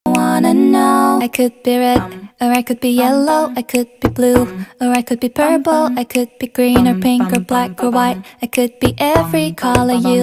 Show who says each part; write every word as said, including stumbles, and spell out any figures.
Speaker 1: wanna know. I could be red, or I could be yellow, I could be blue, or I could be purple, I could be green or pink or black or white. I could be every color you